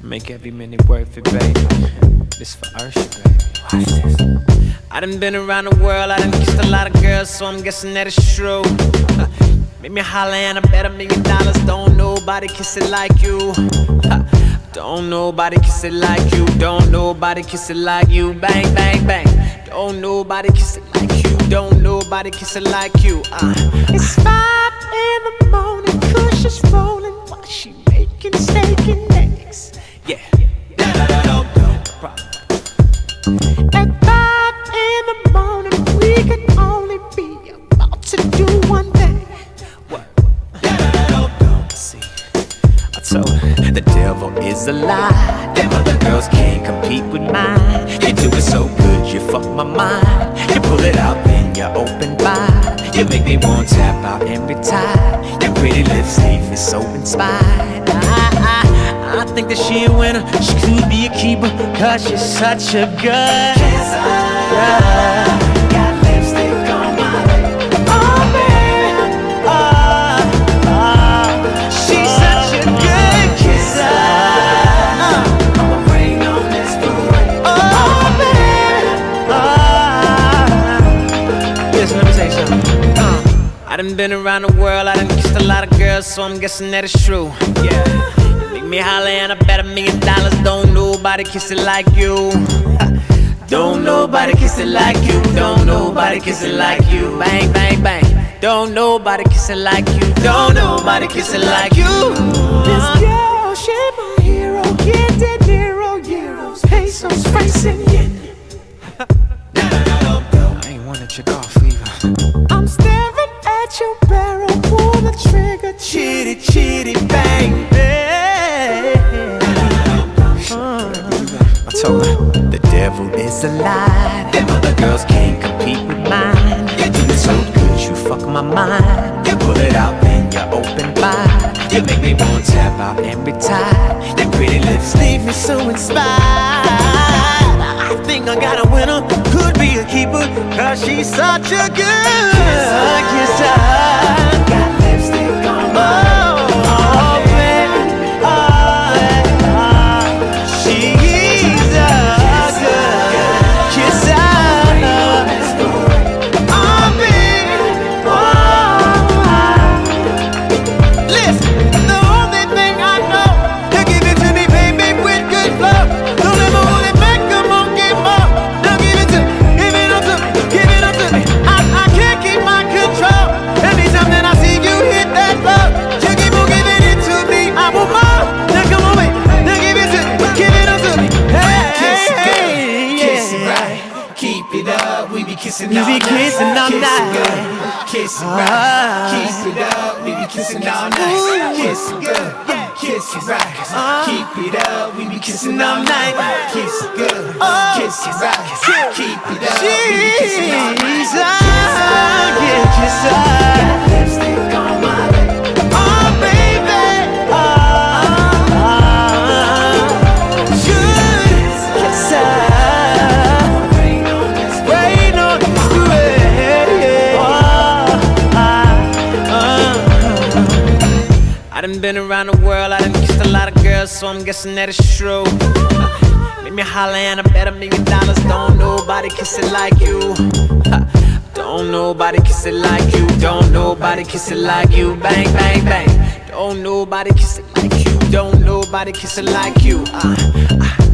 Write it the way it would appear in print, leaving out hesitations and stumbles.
Make every minute worth it, baby. This for Usher, baby. Watch this. I done been around the world, I done kissed a lot of girls, so I'm guessing that it's true. Make me holler and I bet $1 million. Don't nobody kiss it like you. Don't nobody kiss it like you. Don't nobody kiss it like you. Bang, bang, bang. Don't nobody kiss it like you. Don't nobody kiss it like you. It's 5 in the morning, Kush is rolling while she making steak and eggs. Yeah. At 5 in the morning, we can only be about to do one thing. What? See, I told her the devil is a lie. Them other girls can't compete with mine. You do it so good, you fuck my mind. You pull it out, then you open wide. You make me want to tap out every time. Your pretty lips leave me so inspired. I think that she a winner. She could be a keeper, cause she's such a good kisser. Got lipstick on my lip. Oh baby, she's such a good kisser. I'ma rain on this fool. Oh baby, listen, let me tell you something. I done been around the world, I done kissed a lot of girls, so I'm guessing that it's true. Yeah. Me holler and I bet $1 million. Don't nobody kiss it like you. Don't nobody kiss it like you. Don't nobody kiss it like you. Bang, bang, bang. Don't nobody kiss it like you. Don't nobody kiss it like you. This girl, she my hero. Get De Niro, euros, pesos, francs, and yen. I ain't wanna check off either. I'm staring at your barrel. Pull the trigger. Chitty, chitty, bang, bang. I told her the devil is a lie. Them other girls can't compete with mine. You do it so good, you fuck my mind. You pull it out, then you open wide. You make me want to tap out every time. Your pretty lips leave me so inspired. I think I got a winner, could be a keeper, cause she's such a good kisser. Got lipstick on my kissing all night. Kiss it right, keep it up. We be kissing all night. Kiss it good, kiss it right. Keep it up. We be kissing all night. Kiss it good, kiss it right. Keep it up. We be kissing all night. Kiss it. Got lipstick on my lip. Oh baby. I done been around the world, I done kissed a lot of girls, so I'm guessing that it's true. Make me holler and I bet $1 million. Don't nobody kiss it like you. Don't nobody kiss it like you. Don't nobody kiss it like you. Bang, bang, bang. Don't nobody kiss it like you. Don't nobody kiss it like you.